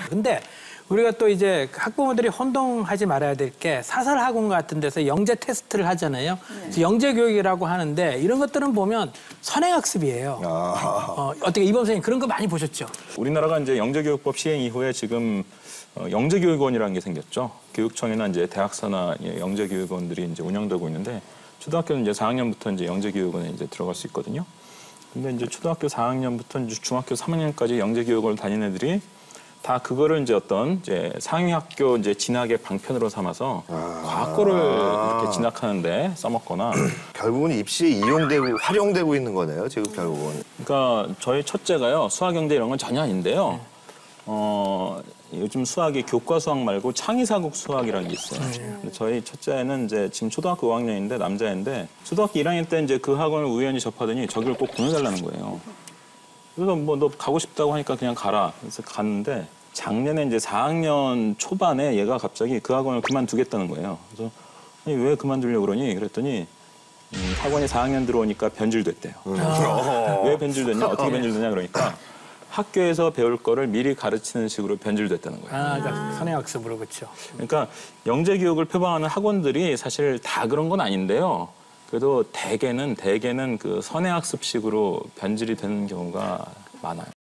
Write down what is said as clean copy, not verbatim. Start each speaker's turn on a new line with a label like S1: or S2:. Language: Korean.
S1: 근데 우리가 또 이제 학부모들이 혼동하지 말아야 될 게 사설 학원 같은 데서 영재 테스트를 하잖아요. 그래서 영재 교육이라고 하는데 이런 것들은 보면 선행학습이에요. 어떻게 이범 선생님 그런 거 많이 보셨죠?
S2: 우리나라가 이제 영재교육법 시행 이후에 지금 영재교육원이라는 게 생겼죠. 교육청이나 이제 대학사나 영재교육원들이 이제 운영되고 있는데 초등학교는 이제 4학년부터 이제 영재교육원에 이제 들어갈 수 있거든요. 근데 이제 초등학교 4학년부터 이제 중학교 3학년까지 영재교육원을 다니는 애들이 다 그거를 이제 어떤 이제 상위학교 이제 진학의 방편으로 삼아서 과학고를 이렇게 진학하는데 써먹거나
S3: 결국은 입시에 이용되고 활용되고 있는 거네요. 지금 결국은.
S2: 그러니까 저희 첫째가요 수학, 경제 이런 건 전혀 아닌데요. 요즘 수학이 교과 수학 말고 창의사국 수학이라는 게 있어요. 근데 저희 첫째는 이제 지금 초등학교 5학년인데 남자인데 초등학교 1학년 때 이제 그 학원을 우연히 접하더니 저기를 꼭 보내달라는 거예요. 그래서 뭐 너 가고 싶다고 하니까 그냥 가라. 그래서 갔는데 작년에 이제 4학년 초반에 얘가 갑자기 그 학원을 그만두겠다는 거예요. 그래서 아니, 왜 그만두려고 그러니? 그랬더니 학원이 4학년 들어오니까 변질됐대요. 왜 변질됐냐? 어떻게 변질됐냐? 그러니까 학교에서 배울 거를 미리 가르치는 식으로 변질됐다는 거예요.
S1: 그러니까 선행학습으로 그렇죠.
S2: 그러니까 영재교육을 표방하는 학원들이 사실 다 그런 건 아닌데요. 그래도 대개는 그 선행학습식으로 변질이 되는 경우가 많아요.